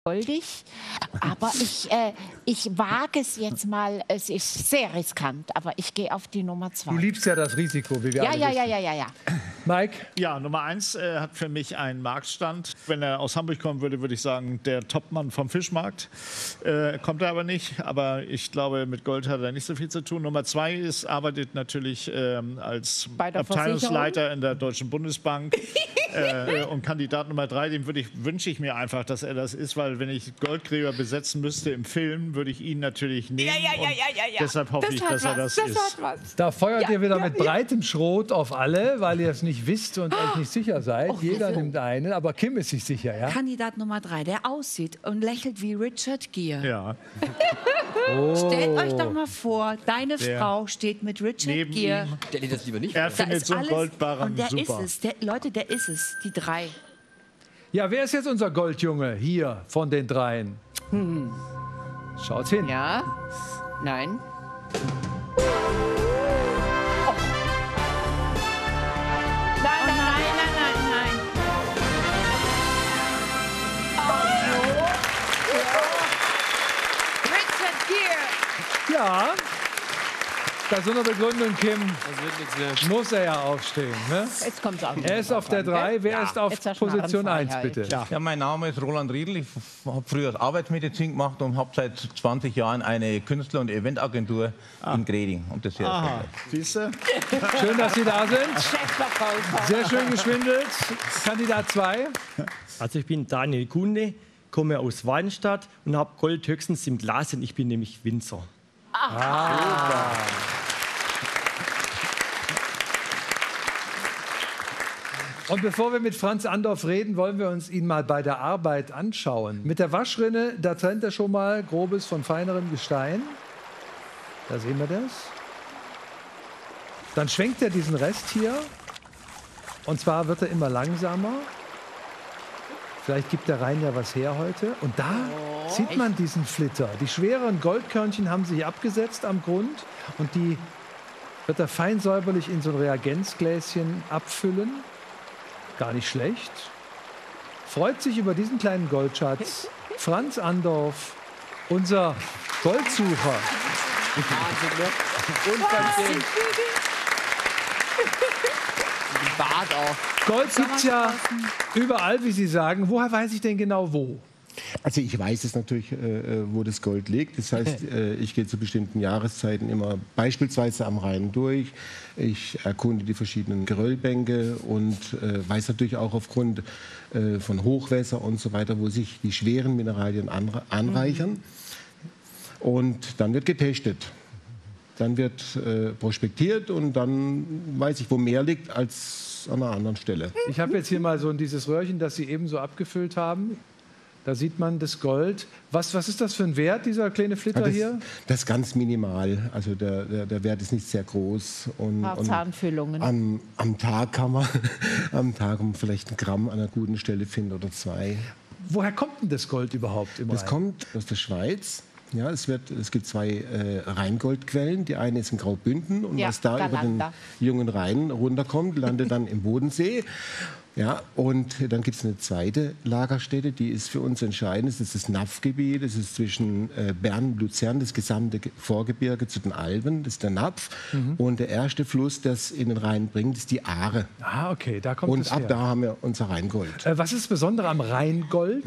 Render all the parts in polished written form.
goldig. Aber ich wage es jetzt mal. Es ist sehr riskant, aber ich gehe auf die Nummer 2. Du liebst ja das Risiko, wie wir alle wissen. Ja. Mike? Ja, Nummer 1 hat für mich einen Marktstand. Wenn er aus Hamburg kommen würde, würde ich sagen, der Topmann vom Fischmarkt. Kommt er aber nicht. Aber ich glaube, mit Gold hat er nicht so viel zu tun. Nummer 2 arbeitet natürlich als Abteilungsleiter in der Deutschen Bundesbank. Und Kandidat Nummer 3, den wünsche ich mir einfach, dass er das ist, weil wenn ich Goldgräber besetzen müsste im Film, würde ich ihn natürlich nehmen. Deshalb hoffe ich, dass er das ist. Da feuert ihr wieder mit breitem Schrot auf alle, weil ihr es nicht wisst und euch nicht sicher seid. Jeder nimmt einen, aber Kim ist sich sicher, ja? Kandidat Nummer 3, der aussieht und lächelt wie Richard Gere. Ja. Stellt euch doch mal vor, deine Frau steht mit Richard Gere. Stell dir das lieber nicht Er vor. findet so einen Goldbarren und der super. ist es. Leute, der ist es. Die 3. Ja, wer ist jetzt unser Goldjunge hier von den dreien? Schaut hin. Ja. Nein. Nein. Richard Gere. Ja. Bei so einer Begründung, Kim, Das wird nichts mehr. muss er ja aufstehen. Ne? Jetzt kommt's auch. Er ist auf der 3. Wer ist auf Jetzt hast du Position 1, Narrenfreiheit. bitte? Ja, mein Name ist Roland Riedl. Ich habe früher Arbeitsmedizin gemacht und habe seit 20 Jahren eine Künstler- und Eventagentur in Greding. Und das sehr Aha, siehst du? Schön, dass Sie da sind. Chefverkäufer. Sehr schön geschwindelt. Kandidat 2. Also ich bin Daniel Kunde, komme aus Wallenstadt und habe Gold höchstens im Glas und ich bin nämlich Winzer. Und bevor wir mit Franz Andorf reden, wollen wir uns ihn mal bei der Arbeit anschauen. Mit der Waschrinne, da trennt er schon mal grobes von feinerem Gestein. Da sehen wir das. Dann schwenkt er diesen Rest hier. Und zwar wird er immer langsamer. Vielleicht gibt der Rhein ja was her heute. Und da sieht man diesen Flitter. Die schweren Goldkörnchen haben sich abgesetzt am Grund. Und die wird er fein säuberlich in so ein Reagenzgläschen abfüllen. Gar nicht schlecht. Freut sich über diesen kleinen Goldschatz Franz Andorf, unser Goldsucher. Unverschämt. Bart auch. Gold gibt's ja überall, wie Sie sagen. Woher weiß ich denn genau wo? Also ich weiß es natürlich, wo das Gold liegt. Das heißt, ich gehe zu bestimmten Jahreszeiten immer beispielsweise am Rhein durch. Ich erkunde die verschiedenen Geröllbänke und weiß natürlich auch aufgrund von Hochwässer und so weiter, wo sich die schweren Mineralien anreichern. Und dann wird getestet. Dann wird prospektiert und dann weiß ich, wo mehr liegt als an einer anderen Stelle. Ich habe jetzt hier mal so dieses Röhrchen, das Sie eben so abgefüllt haben. Da sieht man das Gold. Was ist das für ein Wert, dieser kleine Flitter hier? Das ist ganz minimal. Also der Wert ist nicht sehr groß. Und Zahnfüllungen. Am Tag kann man vielleicht 1 Gramm an einer guten Stelle finden oder 2. Woher kommt denn das Gold überhaupt im Das Rhein? kommt aus der Schweiz. Ja, es gibt 2 Rheingoldquellen. Die eine ist in Graubünden und was da über den jungen Rhein runterkommt, landet dann im Bodensee. Ja, und dann gibt es eine zweite Lagerstätte, die ist für uns entscheidend. Das ist das Napfgebiet. Das ist zwischen Bern und Luzern, das gesamte Vorgebirge zu den Alpen. Das ist der Napf. Und der erste Fluss, der es in den Rhein bringt, ist die Aare. Ah, okay, da kommt es Und ab her. da haben wir unser Rheingold. Was ist das Besondere am Rheingold?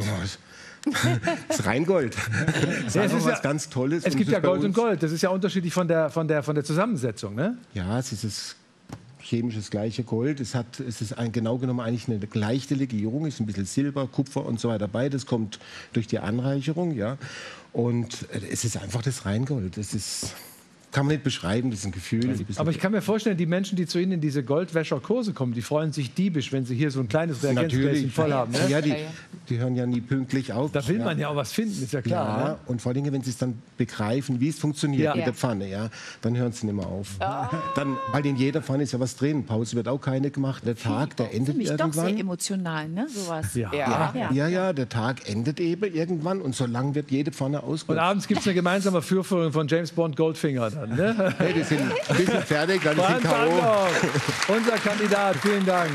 Das Rheingold. Das ist ist was ganz Tolles. Es gibt ja bei Gold und uns- Gold. Das ist ja unterschiedlich von der Zusammensetzung, ne? Ja, es ist das chemisch das gleiche Gold. Es ist genau genommen eigentlich eine leichte Legierung. Es ist ein bisschen Silber, Kupfer und so weiter dabei. Das kommt durch die Anreicherung, ja. Und es ist einfach das Rheingold. Das ist, kann man nicht beschreiben, das ist ein Gefühl. Aber ich kann mir vorstellen, die Menschen, die zu Ihnen in diese Goldwäscherkurse kommen, die freuen sich diebisch, wenn sie hier so ein kleines Reagenzgläschen voll haben. Ne? Ja, die hören ja nie pünktlich auf. Da will man ja auch was finden, ist ja klar. Ja, Ne? und vor allem, wenn sie es dann begreifen, wie es funktioniert mit der Pfanne, ja, dann hören sie nicht mehr auf. Dann, weil in jeder Pfanne ist ja was drin. Pause wird auch keine gemacht. Der Tag, der endet Mich doch sehr irgendwann. emotional, ne? Sowas. Ja, der Tag endet eben irgendwann und so lang wird jede Pfanne Und ausgekocht. abends gibt es eine gemeinsame Führführung von James Bond Goldfinger dann. Ne? Hey, die sind ein bisschen fertig, dann sind Franz K.O. Andorf, unser Kandidat, vielen Dank.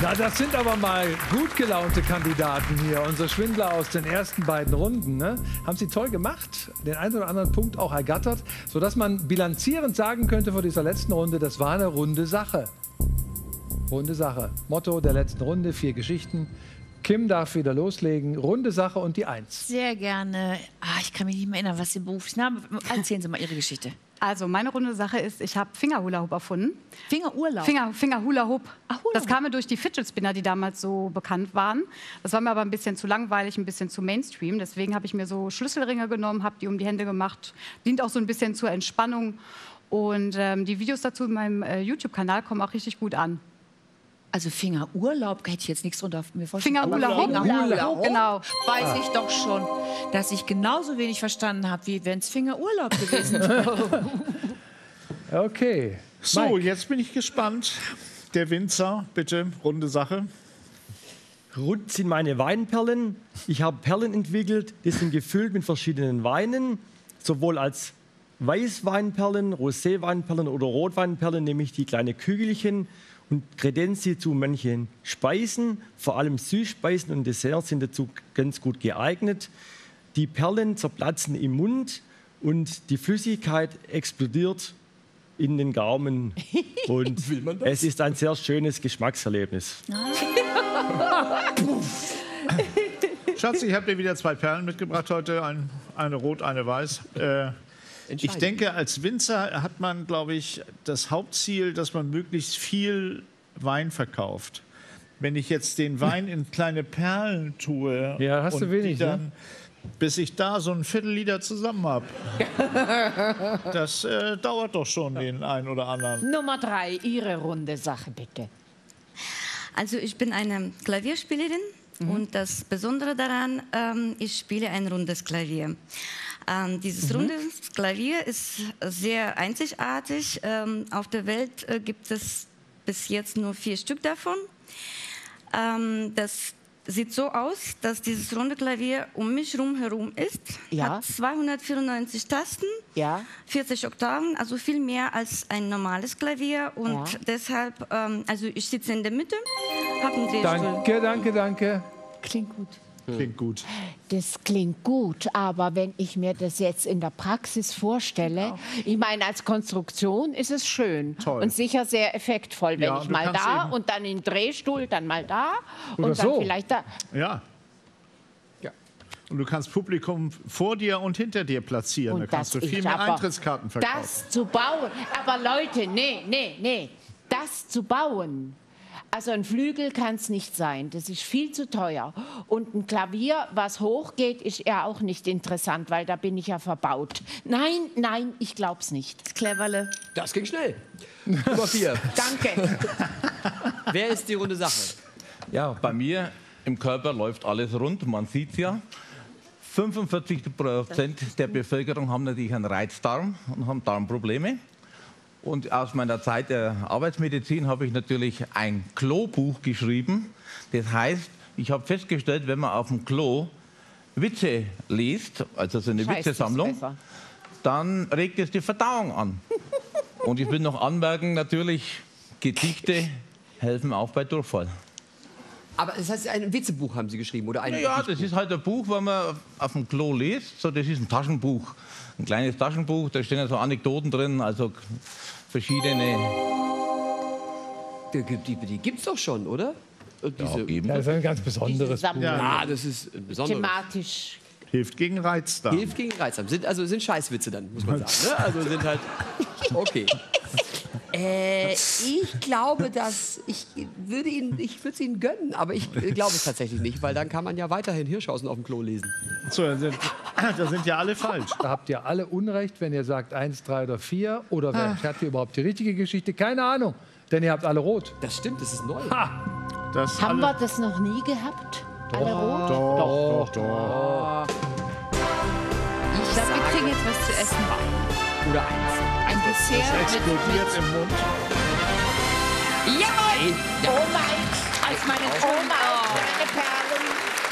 Na, das sind aber mal gut gelaunte Kandidaten hier, unsere Schwindler aus den ersten beiden Runden. Ne? Haben sie toll gemacht, den einen oder anderen Punkt auch ergattert, sodass man bilanzierend sagen könnte vor dieser letzten Runde, das war eine runde Sache. Runde Sache. Motto der letzten Runde, 4 Geschichten. Kim darf wieder loslegen. Runde Sache und die 1. Sehr gerne. Ich kann mich nicht mehr erinnern, was Sie Berufsname. Erzählen Sie mal Ihre Geschichte. Also meine runde Sache ist, ich habe Fingerhula-Hoop erfunden. Fingerurlaub? Fingerhula-Hoop. Ach, Hula-Hoop. Das kam mir durch die Fidget Spinner, die damals so bekannt waren. Das war mir aber ein bisschen zu langweilig, ein bisschen zu Mainstream. Deswegen habe ich mir so Schlüsselringe genommen, habe die um die Hände gemacht. Dient auch so ein bisschen zur Entspannung. Und die Videos dazu in meinem YouTube-Kanal kommen auch richtig gut an. Also Fingerurlaub, hätte ich jetzt nichts drunter mir vorstellen. Fingerhula-Hoop. Fingerhula-Hoop, Genau. Weiß ich doch schon, dass ich genauso wenig verstanden habe, wie wenn es Fingerurlaub gewesen wäre. Okay. So, Mike. jetzt bin ich gespannt. Der Winzer, bitte, runde Sache. Rund sind meine Weinperlen. Ich habe Perlen entwickelt, die sind gefüllt mit verschiedenen Weinen, sowohl als Weißweinperlen, Roséweinperlen oder Rotweinperlen, nämlich die kleine Kügelchen. Und Kredenzen zu manchen Speisen, vor allem Süßspeisen und Desserts sind dazu ganz gut geeignet. Die Perlen zerplatzen im Mund und die Flüssigkeit explodiert in den Gaumen. Und es ist ein sehr schönes Geschmackserlebnis. Schatz, ich habe dir wieder 2 Perlen mitgebracht heute, eine rot, eine weiß. Ich denke, als Winzer hat man, glaube ich, das Hauptziel, dass man möglichst viel Wein verkauft. Wenn ich jetzt den Wein in kleine Perlen tue, Ja, hast du und wenig, die dann, ne? bis ich da so ein Viertel-Liter zusammen habe, das dauert doch schon den einen oder anderen. Nummer 3, Ihre runde Sache, bitte. Also ich bin eine Klavierspielerin und das Besondere daran, ich spiele ein rundes Klavier. Dieses runde Klavier ist sehr einzigartig. Auf der Welt gibt es bis jetzt nur 4 Stück davon. Das sieht so aus, dass dieses runde Klavier um mich herum ist. Ja. Hat 294 Tasten, Ja. 40 Oktaven, also viel mehr als ein normales Klavier. Und Ja. deshalb, also ich sitze in der Mitte, habe einen Drehstuhl. Danke. Klingt gut. Klingt gut. Das klingt gut, aber wenn ich mir das jetzt in der Praxis vorstelle, ich meine, als Konstruktion ist es schön Toll. und sicher sehr effektvoll, wenn Ja, ich du mal kannst da eben- und dann in den Drehstuhl, dann mal da Oder und dann so. vielleicht da. Ja. Und du kannst Publikum vor dir und hinter dir platzieren. Da kannst du viel mehr Eintrittskarten verkaufen. Das zu bauen, aber Leute, nee, das zu bauen. Also ein Flügel kann es nicht sein, das ist viel zu teuer. Und ein Klavier, was hochgeht, ist ja auch nicht interessant, weil da bin ich ja verbaut. Nein, ich glaub's nicht. Cleverle. Das ging schnell. Nummer 4. Danke. Wer ist die runde Sache? Ja, bei mir im Körper läuft alles rund, man sieht es ja. 45% der Bevölkerung haben natürlich einen Reizdarm und haben Darmprobleme. Und aus meiner Zeit der Arbeitsmedizin habe ich natürlich ein Klobuch geschrieben. Das heißt, ich habe festgestellt, wenn man auf dem Klo Witze liest, also so eine Scheiße, ist Witzesammlung, besser. dann regt es die Verdauung an. Und ich will noch anmerken, natürlich, Gedichte helfen auch bei Durchfall. Aber das heißt, ein Witzebuch haben Sie geschrieben, oder ein Ja, das ist halt ein Buch, wenn man auf dem Klo liest. So, das ist ein Taschenbuch, ein kleines Taschenbuch. Da stehen ja so Anekdoten drin, also verschiedene. Die gibt's doch schon, oder? Diese, eben. Das ist ein ganz besonderes Buch. ja, das ist ein besonderes. Thematisch. Hilft gegen Reizdarm. Hilft gegen Reizdarm. Sind Scheißwitze dann, muss man sagen. Ne? Also sind halt. Okay. Ich glaube, dass ich würde es Ihnen gönnen, aber ich glaube es tatsächlich nicht, weil dann kann man ja weiterhin Hirschhausen auf dem Klo lesen. So, da sind ja alle falsch. Da habt ihr alle Unrecht, wenn ihr sagt 1, 3 oder 4. Oder wer hat hier überhaupt die richtige Geschichte? Keine Ahnung, denn ihr habt alle rot. Das stimmt, das ist neu. Das Haben alle, wir das noch nie gehabt? Alle rot? Doch. Ich glaube, wir kriegen jetzt was zu essen. Oder eins. Ein Dessert Explodiert im Mund. Jawohl! Oh mein, Als meine meine Perlen.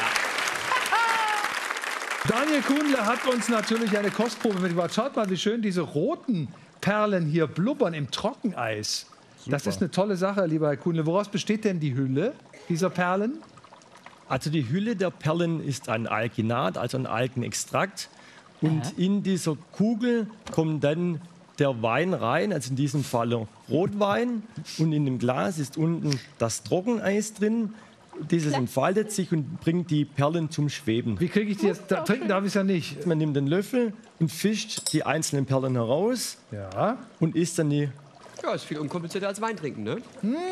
Daniel Kuhnle hat uns natürlich eine Kostprobe mitgebracht. Schaut mal, wie schön diese roten Perlen hier blubbern im Trockeneis. Das ist eine tolle Sache, lieber Herr Kuhnle. Woraus besteht denn die Hülle dieser Perlen? Also die Hülle der Perlen ist ein Alginat, also ein Algenextrakt. Und in dieser Kugel kommt dann der Wein rein, also in diesem Fall Rotwein. Und in dem Glas ist unten das Trockeneis drin. Dieses entfaltet sich und bringt die Perlen zum Schweben. Wie kriege ich die jetzt? Trinken darf ich es ja nicht. Man nimmt den Löffel und fischt die einzelnen Perlen heraus und isst dann die. Ja, ist viel unkomplizierter als Wein trinken, ne?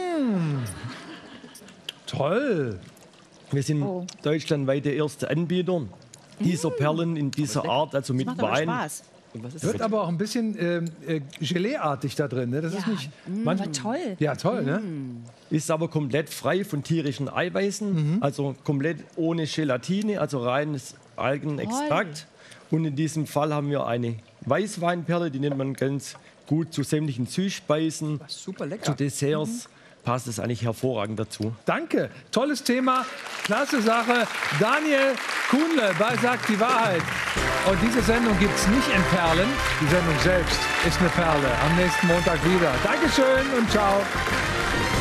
Toll. Wir sind deutschlandweit der erste Anbieter dieser Perlen in dieser Art, also mit Wein. Spaß. Wird aber auch ein bisschen Gelee-artig da drin. Ne? Das ist nicht. War toll. Ja, toll, ne? Ist aber komplett frei von tierischen Eiweißen, also komplett ohne Gelatine, also reines Algenextrakt. Und in diesem Fall haben wir eine Weißweinperle, die nennt man ganz gut zu sämtlichen Süßspeisen, Super lecker. zu Desserts. Passt es eigentlich hervorragend dazu. Danke. Tolles Thema. Klasse Sache. Daniel Kuhnle bei Sagt die Wahrheit. Und diese Sendung gibt es nicht in Perlen. Die Sendung selbst ist eine Perle. Am nächsten Montag wieder. Dankeschön und ciao.